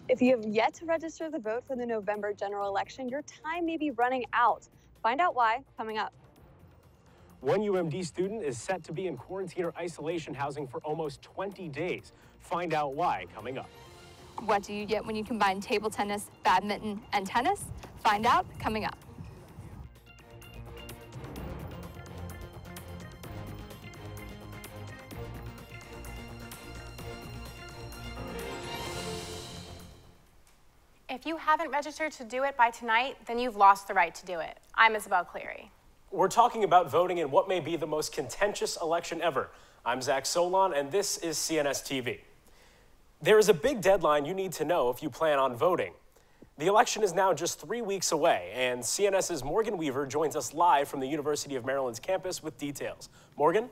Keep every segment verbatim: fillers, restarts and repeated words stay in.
If you have yet to register to vote for the November general election, your time may be running out. Find out why coming up. One U M D student is set to be in quarantine or isolation housing for almost twenty days. Find out why coming up. What do you get when you combine table tennis, badminton, and tennis? Find out coming up. If you haven't registered to do it by tonight, then you've lost the right to do it. I'm Isabel Cleary. We're talking about voting in what may be the most contentious election ever. I'm Zach Solon, and this is C N S T V. There is a big deadline you need to know if you plan on voting. The election is now just three weeks away, and CNS's Morgan Weaver joins us live from the University of Maryland's campus with details. Morgan?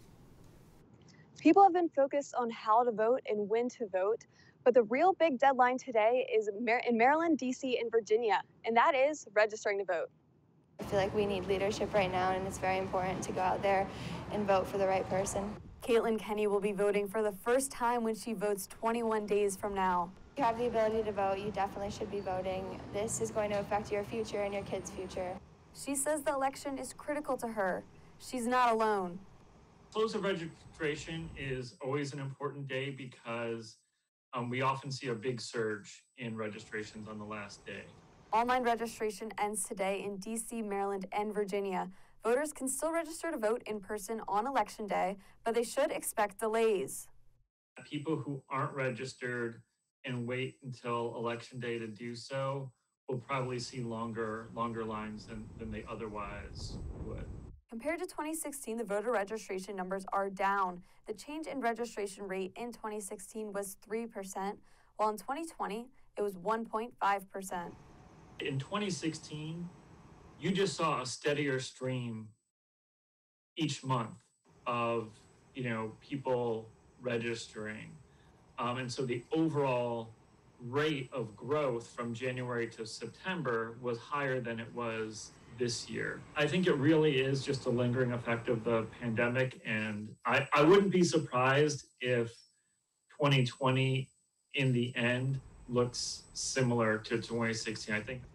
People have been focused on how to vote and when to vote, but the real big deadline today is in Maryland, D C, and Virginia, and that is registering to vote. I feel like we need leadership right now, and it's very important to go out there and vote for the right person. Caitlin Kenny will be voting for the first time when she votes twenty-one days from now. If you have the ability to vote, you definitely should be voting. This is going to affect your future and your kids' future. She says the election is critical to her. She's not alone. Close of registration is always an important day because um, we often see a big surge in registrations on the last day. Online registration ends today in D C, Maryland, and Virginia. Voters can still register to vote in person on Election Day, but they should expect delays. People who aren't registered and wait until Election Day to do so will probably see longer, longer lines than, than they otherwise would. Compared to twenty sixteen, the voter registration numbers are down. The change in registration rate in twenty sixteen was three percent, while in twenty twenty, it was one point five percent. In twenty sixteen, you just saw a steadier stream each month of, you know, people registering. Um, and so the overall rate of growth from January to September was higher than it was this year. I think it really is just a lingering effect of the pandemic. And I, I wouldn't be surprised if twenty twenty in the end looks similar to twenty sixteen, I think.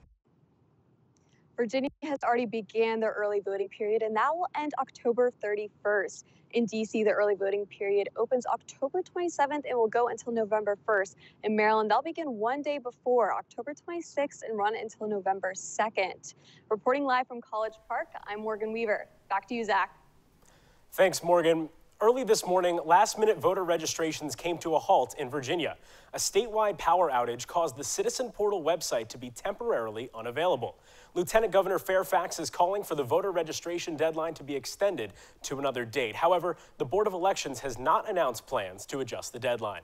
Virginia has already began the early voting period, and that will end October thirty-first. In D C, the early voting period opens October twenty-seventh and will go until November first. In Maryland, they'll begin one day before, October twenty-sixth, and run until November second. Reporting live from College Park, I'm Morgan Weaver. Back to you, Zach. Thanks, Morgan. Early this morning, last-minute voter registrations came to a halt in Virginia. A statewide power outage caused the Citizen Portal website to be temporarily unavailable. Lieutenant Governor Fairfax is calling for the voter registration deadline to be extended to another date. However, the Board of Elections has not announced plans to adjust the deadline.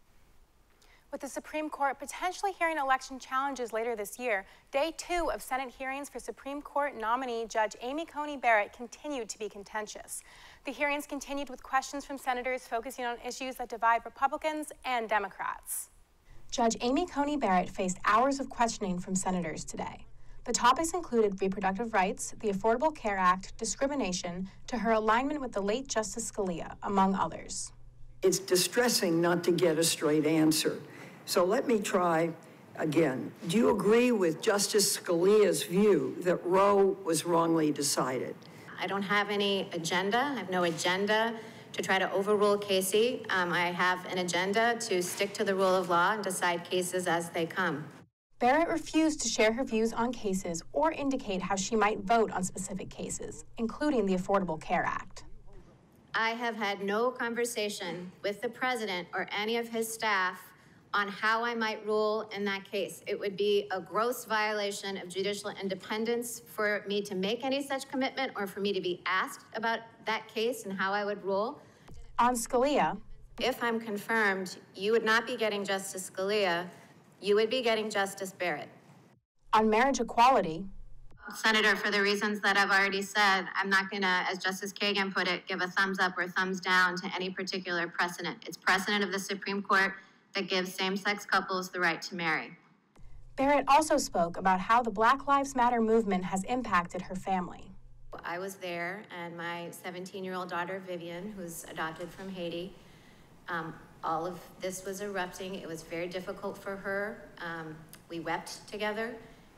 With the Supreme Court potentially hearing election challenges later this year, day two of Senate hearings for Supreme Court nominee Judge Amy Coney Barrett continued to be contentious. The hearings continued with questions from senators focusing on issues that divide Republicans and Democrats. Judge Amy Coney Barrett faced hours of questioning from senators today. The topics included reproductive rights, the Affordable Care Act, discrimination, to her alignment with the late Justice Scalia, among others. It's distressing not to get a straight answer. So let me try again. Do you agree with Justice Scalia's view that Roe was wrongly decided? I don't have any agenda. I have no agenda to try to overrule Casey. Um, I have an agenda to stick to the rule of law and decide cases as they come. Barrett refused to share her views on cases or indicate how she might vote on specific cases, including the Affordable Care Act. I have had no conversation with the president or any of his staff on how I might rule in that case. It would be a gross violation of judicial independence for me to make any such commitment or for me to be asked about that case and how I would rule. On Scalia, if I'm confirmed, you would not be getting Justice Scalia, you would be getting Justice Barrett. On marriage equality, Senator, for the reasons that I've already said, I'm not gonna, as Justice Kagan put it, give a thumbs up or thumbs down to any particular precedent. It's precedent of the Supreme Court that gives same-sex couples the right to marry. Barrett also spoke about how the Black Lives Matter movement has impacted her family. I was there, and my seventeen-year-old daughter, Vivian, who's adopted from Haiti, um, all of this was erupting. It was very difficult for her. Um, we wept together.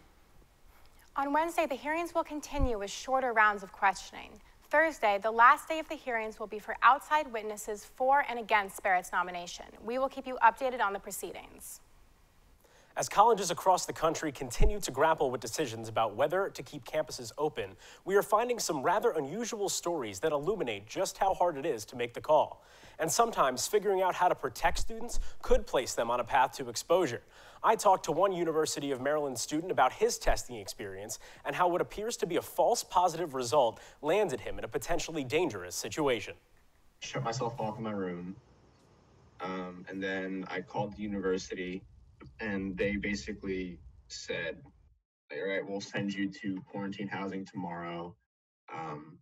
On Wednesday, the hearings will continue with shorter rounds of questioning. Thursday, the last day of the hearings, will be for outside witnesses for and against Barrett's nomination. We will keep you updated on the proceedings. As colleges across the country continue to grapple with decisions about whether to keep campuses open, we are finding some rather unusual stories that illuminate just how hard it is to make the call. And sometimes figuring out how to protect students could place them on a path to exposure. I talked to one University of Maryland student about his testing experience and how what appears to be a false positive result landed him in a potentially dangerous situation. I shut myself off in my room, um, and then I called the university, and they basically said, all right, we'll send you to quarantine housing tomorrow. Um,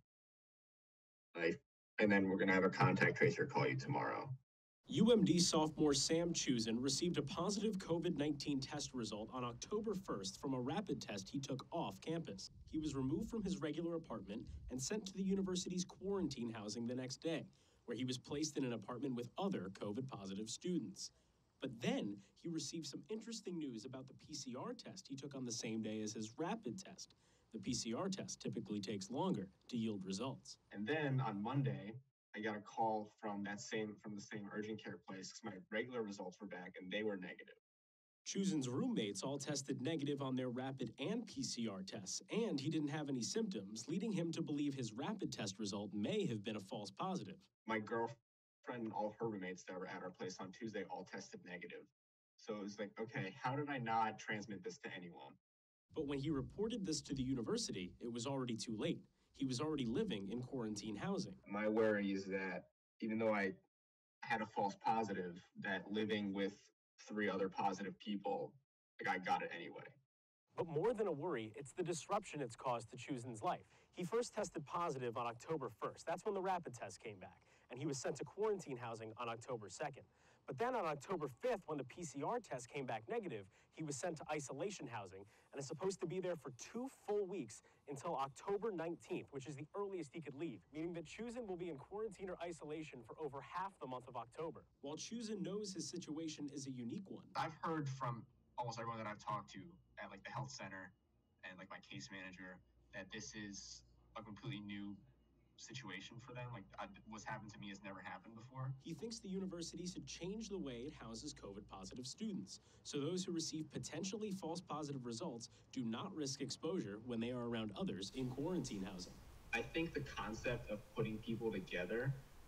like, and then we're gonna have a contact tracer call you tomorrow. U M D sophomore Sam Chusin received a positive COVID nineteen test result on October first from a rapid test he took off campus. He was removed from his regular apartment and sent to the university's quarantine housing the next day, where he was placed in an apartment with other COVID positive students. But then he received some interesting news about the P C R test he took on the same day as his rapid test. The P C R test typically takes longer to yield results. And then on Monday, I got a call from that same from the same urgent care place because my regular results were back and they were negative. Chusin's roommates all tested negative on their rapid and P C R tests, and he didn't have any symptoms, leading him to believe his rapid test result may have been a false positive. My girlfriend and all of her roommates that were at our place on Tuesday all tested negative. So it was like, okay, how did I not transmit this to anyone? But when he reported this to the university, it was already too late. He was already living in quarantine housing. My worry is that even though I had a false positive, that living with three other positive people, like I got it anyway. But more than a worry, it's the disruption it's caused to Chusin's life. He first tested positive on October first. That's when the rapid test came back, and he was sent to quarantine housing on October second. But then on October fifth, when the P C R test came back negative, he was sent to isolation housing and is supposed to be there for two full weeks until October nineteenth, which is the earliest he could leave, meaning that Chusin will be in quarantine or isolation for over half the month of October. While Chusin knows his situation is a unique one. I've heard from almost everyone that I've talked to at like the health center and like my case manager that this is a completely new situation for them. Like I, what's happened to me has never happened before. He thinks the university should change the way it houses COVID positive students, so those who receive potentially false positive results do not risk exposure when they are around others in quarantine housing. I think the concept of putting people together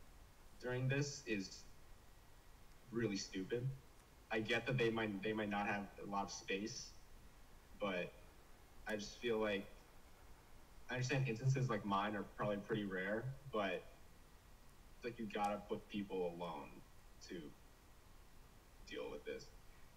during this is really stupid. I get that they might they might not have a lot of space, but I just feel like I understand instances like mine are probably pretty rare, but it's like you gotta put people alone to deal with this.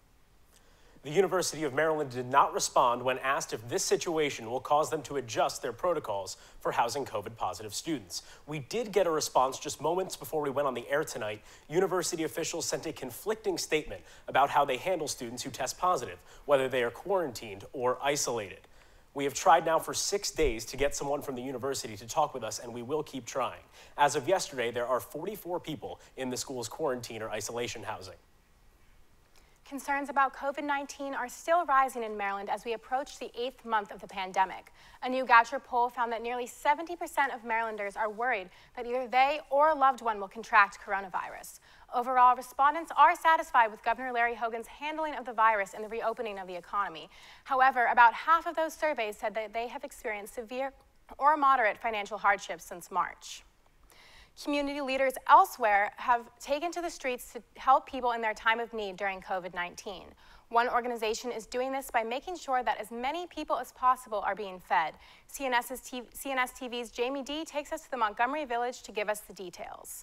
The University of Maryland did not respond when asked if this situation will cause them to adjust their protocols for housing COVID positive students. We did get a response just moments before we went on the air tonight. University officials sent a conflicting statement about how they handle students who test positive, whether they are quarantined or isolated. We have tried now for six days to get someone from the university to talk with us, and we will keep trying. As of yesterday, there are forty-four people in the school's quarantine or isolation housing. Concerns about COVID nineteen are still rising in Maryland as we approach the eighth month of the pandemic. A new Goucher poll found that nearly seventy percent of Marylanders are worried that either they or a loved one will contract coronavirus. Overall, respondents are satisfied with Governor Larry Hogan's handling of the virus and the reopening of the economy. However, about half of those surveys said that they have experienced severe or moderate financial hardships since March. Community leaders elsewhere have taken to the streets to help people in their time of need during COVID nineteen. One organization is doing this by making sure that as many people as possible are being fed. C N S's T V, C N S T V's Jamie D takes us to the Montgomery Village to give us the details.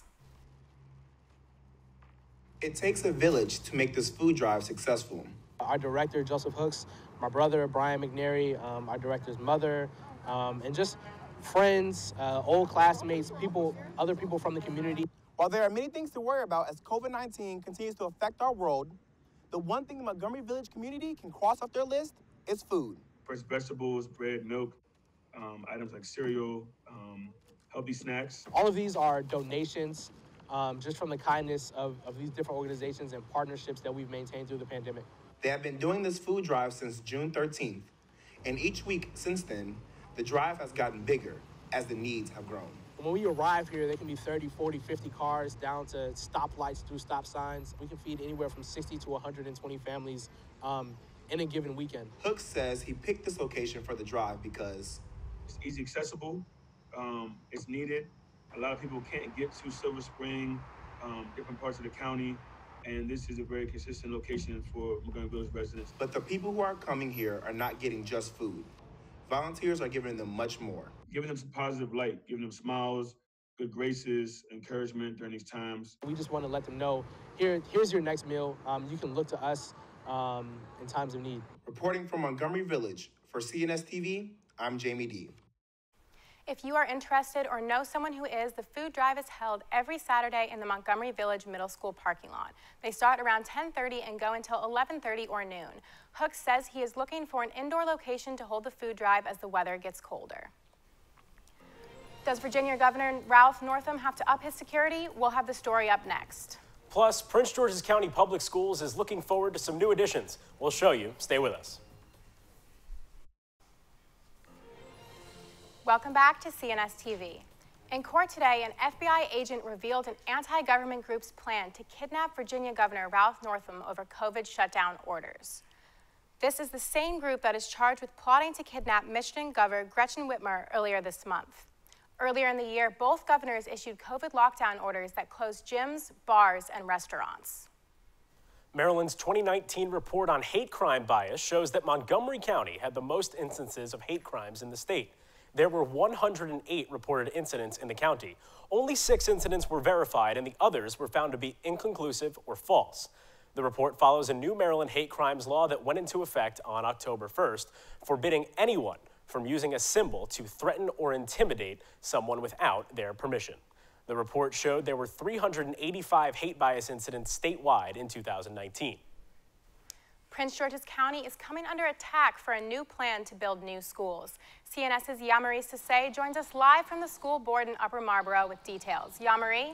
It takes a village to make this food drive successful. Our director, Joseph Hooks, my brother, Brian McNary, um, our director's mother, um, and just friends, uh, old classmates, people, other people from the community. While there are many things to worry about as COVID nineteen continues to affect our world, the one thing the Montgomery Village community can cross off their list is food. Fresh vegetables, bread, milk, um, items like cereal, um, healthy snacks. All of these are donations um, just from the kindness of, of these different organizations and partnerships that we've maintained through the pandemic. They have been doing this food drive since June thirteenth, and each week since then, the drive has gotten bigger as the needs have grown. When we arrive here, there can be thirty, forty, fifty cars down to stoplights through stop signs. We can feed anywhere from sixty to one hundred twenty families um, in a given weekend. Hooks says he picked this location for the drive because it's easy accessible, um, it's needed. A lot of people can't get to Silver Spring, um, different parts of the county, and this is a very consistent location for Montgomery Village residents. But the people who are coming here are not getting just food. Volunteers are giving them much more. Giving them some positive light, giving them smiles, good graces, encouragement during these times. We just want to let them know, here, here's your next meal. Um, you can look to us um, in times of need. Reporting from Montgomery Village for C N S T V, I'm Jamie D. If you are interested or know someone who is, the food drive is held every Saturday in the Montgomery Village Middle School parking lot. They start around ten thirty and go until eleven thirty or noon. Hooks says he is looking for an indoor location to hold the food drive as the weather gets colder. Does Virginia Governor Ralph Northam have to up his security? We'll have the story up next. Plus, Prince George's County Public Schools is looking forward to some new additions. We'll show you. Stay with us. Welcome back to C N S T V. In court today, an F B I agent revealed an anti-government group's plan to kidnap Virginia Governor Ralph Northam over COVID shutdown orders. This is the same group that is charged with plotting to kidnap Michigan Governor Gretchen Whitmer earlier this month. Earlier in the year, both governors issued COVID lockdown orders that closed gyms, bars, and restaurants. Maryland's twenty nineteen report on hate crime bias shows that Montgomery County had the most instances of hate crimes in the state. There were one hundred eight reported incidents in the county. Only six incidents were verified, and the others were found to be inconclusive or false. The report follows a new Maryland hate crimes law that went into effect on October first, forbidding anyone from using a symbol to threaten or intimidate someone without their permission. The report showed there were three hundred eighty-five hate bias incidents statewide in two thousand nineteen. Prince George's County is coming under attack for a new plan to build new schools. CNS's Yamarie Sase joins us live from the school board in Upper Marlboro with details. Yamarie?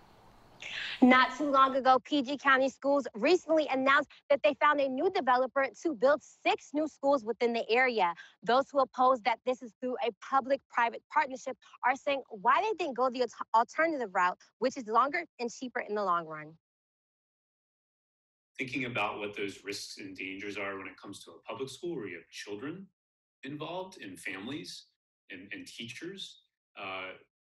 Not too long ago, P G County Schools recently announced that they found a new developer to build six new schools within the area. Those who oppose that this is through a public-private partnership are saying why they didn't go the alternative route, which is longer and cheaper in the long run. Thinking about what those risks and dangers are when it comes to a public school where you have children involved and families and, and teachers, uh,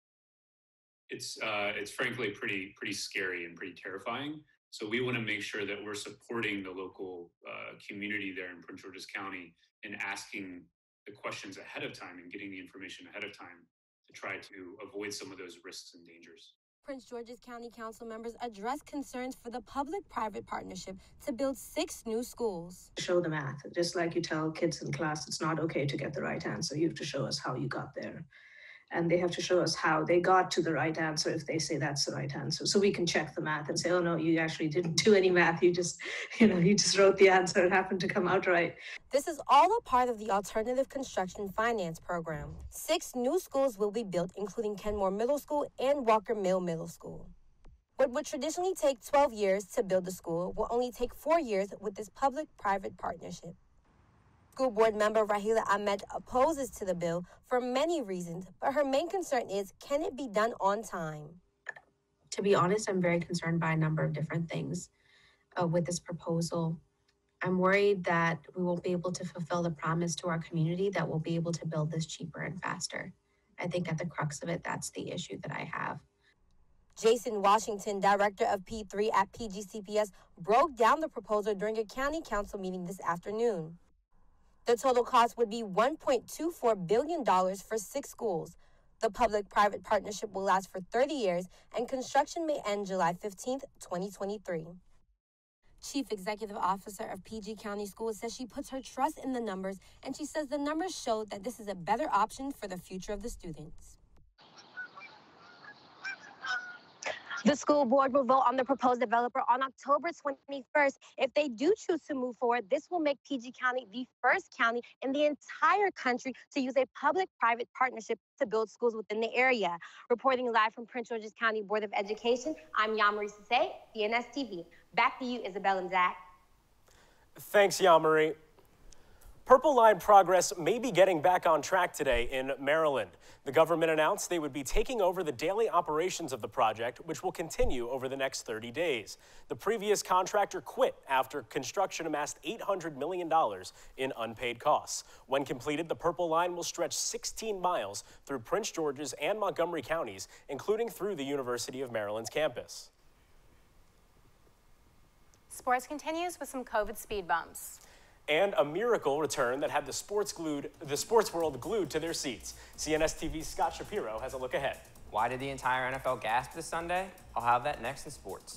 it's uh, it's frankly pretty pretty scary and pretty terrifying. So we want to make sure that we're supporting the local uh, community there in Prince George's County and asking the questions ahead of time and getting the information ahead of time to try to avoid some of those risks and dangers. Prince George's County Council members addressed concerns for the public-private partnership to build six new schools. Show the math. Just like you tell kids in class, it's not okay to get the right answer. You have to show us how you got there. And they have to show us how they got to the right answer if they say that's the right answer. So we can check the math and say, oh no, you actually didn't do any math. You just, you know, you just wrote the answer. It happened to come out right. This is all a part of the Alternative Construction Finance Program. Six new schools will be built, including Kenmore Middle School and Walker Mill Middle School. What would traditionally take twelve years to build a school will only take four years with this public-private partnership. School board member Rahila Ahmed opposes to the bill for many reasons, but her main concern is, can it be done on time? To be honest, I'm very concerned by a number of different things uh, with this proposal. I'm worried that we won't be able to fulfill the promise to our community that we'll be able to build this cheaper and faster. I think at the crux of it, that's the issue that I have. Jason Washington, director of P three at P G C P S, broke down the proposal during a county council meeting this afternoon. The total cost would be one point two four billion dollars for six schools. The public-private partnership will last for thirty years, and construction may end July fifteenth, twenty twenty-three. Chief Executive Officer of P G County Schools says she puts her trust in the numbers, and she says the numbers show that this is a better option for the future of the students. The school board will vote on the proposed developer on October twenty-first. If they do choose to move forward, this will make P G County the first county in the entire country to use a public-private partnership to build schools within the area. Reporting live from Prince George's County Board of Education, I'm Yamari Sase, D N S T V. Back to you, Isabel and Zach. Thanks, Yamari. Purple Line progress may be getting back on track today in Maryland. The government announced they would be taking over the daily operations of the project, which will continue over the next thirty days. The previous contractor quit after construction amassed eight hundred million dollars in unpaid costs. When completed, the Purple Line will stretch sixteen miles through Prince George's and Montgomery counties, including through the University of Maryland's campus. Sports continues with some COVID speed bumps. And a miracle return that had the sports glued, the sports world glued to their seats. C N S T V's Scott Shapiro has a look ahead. Why did the entire N F L gasp this Sunday? I'll have that next in sports.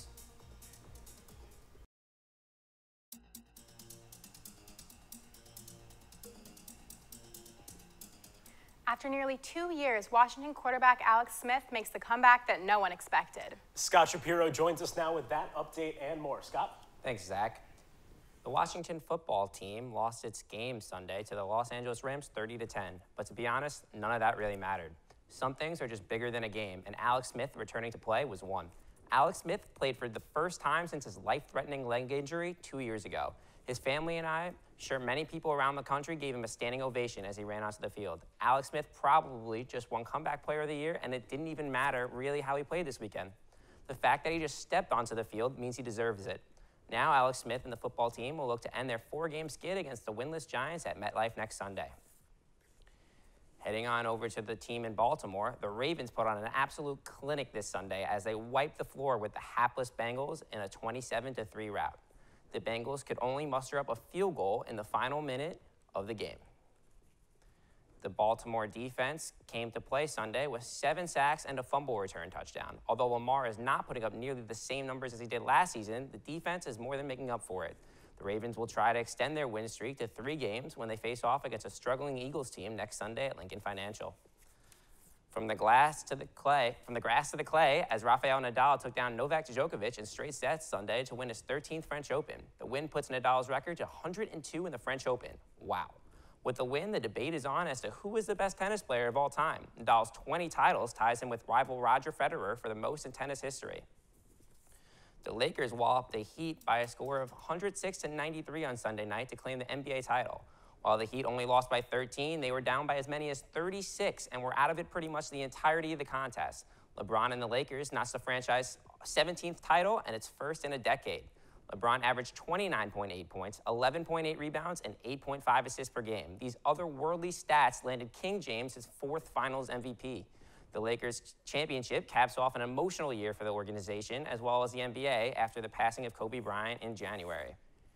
After nearly two years, Washington quarterback Alex Smith makes the comeback that no one expected. Scott Shapiro joins us now with that update and more. Scott? Thanks, Zach. The Washington football team lost its game Sunday to the Los Angeles Rams thirty to ten, but to be honest, none of that really mattered. Some things are just bigger than a game, and Alex Smith returning to play was one. Alex Smith played for the first time since his life-threatening leg injury two years ago. His family and I, sure many people around the country, gave him a standing ovation as he ran onto the field. Alex Smith probably just won Comeback Player of the Year, and it didn't even matter really how he played this weekend. The fact that he just stepped onto the field means he deserves it. Now, Alex Smith and the football team will look to end their four-game skid against the winless Giants at MetLife next Sunday. Heading on over to the team in Baltimore, the Ravens put on an absolute clinic this Sunday as they wiped the floor with the hapless Bengals in a twenty-seven to three rout. The Bengals could only muster up a field goal in the final minute of the game. The Baltimore defense came to play Sunday with seven sacks and a fumble return touchdown. Although Lamar is not putting up nearly the same numbers as he did last season, the defense is more than making up for it. The Ravens will try to extend their win streak to three games when they face off against a struggling Eagles team next Sunday at Lincoln Financial. From the glass to the clay, from the grass to the clay, as Rafael Nadal took down Novak Djokovic in straight sets Sunday to win his thirteenth French Open. The win puts Nadal's record to one hundred two in the French Open. Wow. With the win, the debate is on as to who is the best tennis player of all time. Nadal's twenty titles ties him with rival Roger Federer for the most in tennis history. The Lakers walloped the Heat by a score of one hundred six to ninety-three on Sunday night to claim the N B A title. While the Heat only lost by thirteen, they were down by as many as thirty-six and were out of it pretty much the entirety of the contest. LeBron and the Lakers notched the franchise's seventeenth title and its first in a decade. LeBron averaged twenty-nine point eight points, eleven point eight rebounds, and eight point five assists per game. These otherworldly stats landed King James his fourth Finals M V P. The Lakers' championship caps off an emotional year for the organization, as well as the N B A, after the passing of Kobe Bryant in January.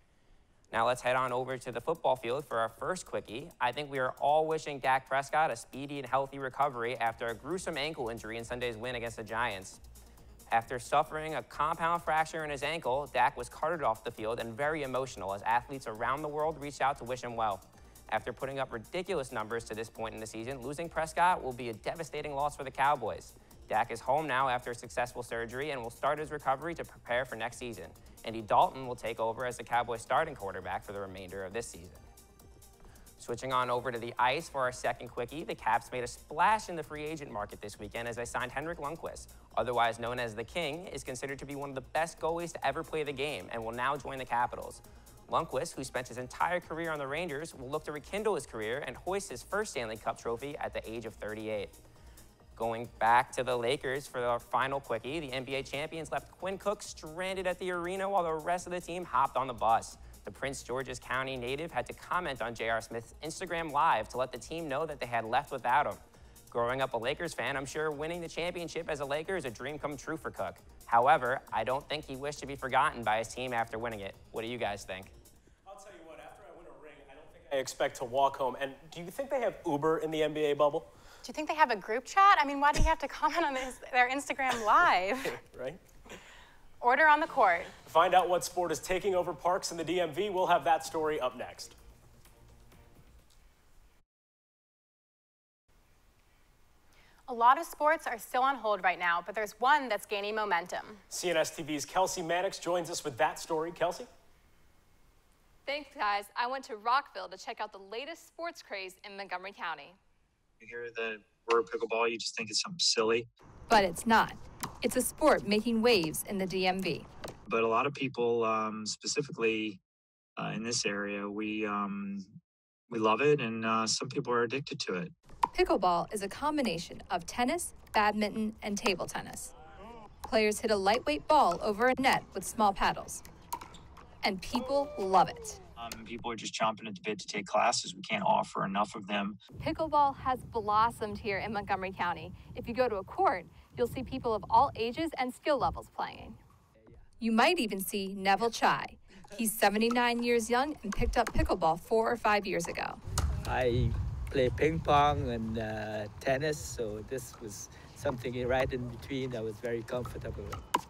Now let's head on over to the football field for our first quickie. I think we are all wishing Dak Prescott a speedy and healthy recovery after a gruesome ankle injury in Sunday's win against the Giants. After suffering a compound fracture in his ankle, Dak was carted off the field and very emotional as athletes around the world reached out to wish him well. After putting up ridiculous numbers to this point in the season, losing Prescott will be a devastating loss for the Cowboys. Dak is home now after a successful surgery and will start his recovery to prepare for next season. Andy Dalton will take over as the Cowboys' starting quarterback for the remainder of this season. Switching on over to the ice for our second quickie, the Caps made a splash in the free agent market this weekend as they signed Henrik Lundqvist. Otherwise known as the King, is considered to be one of the best goalies to ever play the game and will now join the Capitals. Lundqvist, who spent his entire career on the Rangers, will look to rekindle his career and hoist his first Stanley Cup trophy at the age of thirty-eight. Going back to the Lakers for our final quickie, the N B A champions left Quinn Cook stranded at the arena while the rest of the team hopped on the bus. The Prince George's County native had to comment on J R. Smith's Instagram Live to let the team know that they had left without him. Growing up a Lakers fan, I'm sure winning the championship as a Laker is a dream come true for Cook. However, I don't think he wished to be forgotten by his team after winning it. What do you guys think? I'll tell you what, after I win a ring, I don't think I expect to walk home. And do you think they have Uber in the N B A bubble? Do you think they have a group chat? I mean, why do you have to comment on this, their Instagram Live? Right? Order on the court. Find out what sport is taking over parks in the D M V. We'll have that story up next. A lot of sports are still on hold right now, but there's one that's gaining momentum. C N S T V's Kelsey Mannix joins us with that story. Kelsey? Thanks, guys. I went to Rockville to check out the latest sports craze in Montgomery County. You hear the word pickleball, you just think it's something silly. But it's not. It's a sport making waves in the D M V. But a lot of people, um, specifically uh, in this area, we um, we love it, and uh, some people are addicted to it. Pickleball is a combination of tennis, badminton, and table tennis. Players hit a lightweight ball over a net with small paddles. And people love it. Um, people are just chomping at the bit to take classes. We can't offer enough of them. Pickleball has blossomed here in Montgomery County. If you go to a court, you'll see people of all ages and skill levels playing. You might even see Neville Chai. He's seventy-nine years young and picked up pickleball four or five years ago. I play ping pong and uh, tennis, so this was something right in between that was very comfortable.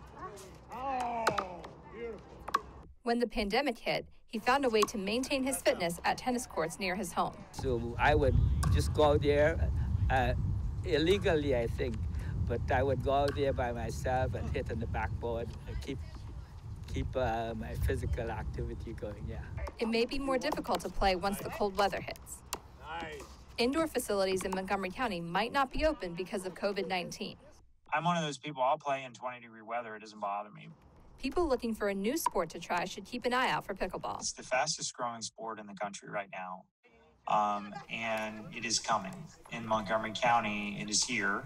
When the pandemic hit, he found a way to maintain his fitness at tennis courts near his home. So I would just go out there, uh, illegally I think, but I would go out there by myself and hit on the backboard and keep keep uh, my physical activity going, yeah. It may be more difficult to play once the cold weather hits. Nice. Indoor facilities in Montgomery County might not be open because of COVID nineteen. I'm one of those people, I'll play in twenty degree weather. It doesn't bother me. People looking for a new sport to try should keep an eye out for pickleball. It's the fastest growing sport in the country right now. Um, and it is coming. In Montgomery County, it is here.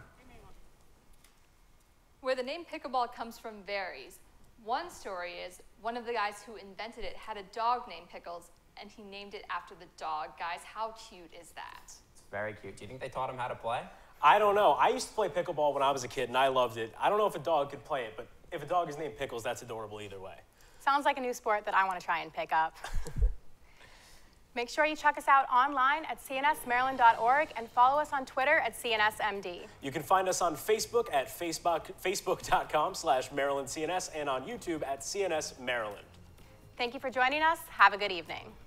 Where the name pickleball comes from varies. One story is one of the guys who invented it had a dog named Pickles, and he named it after the dog. Guys, how cute is that? It's very cute. Do you think they taught him how to play? I don't know. I used to play pickleball when I was a kid, and I loved it. I don't know if a dog could play it, but if a dog is named Pickles, that's adorable either way. Sounds like a new sport that I want to try and pick up. Make sure you check us out online at C N S Maryland dot org and follow us on Twitter at C N S M D. You can find us on Facebook at Facebook, Facebook.com slash Maryland CNS and on YouTube at C N S Maryland. Thank you for joining us. Have a good evening.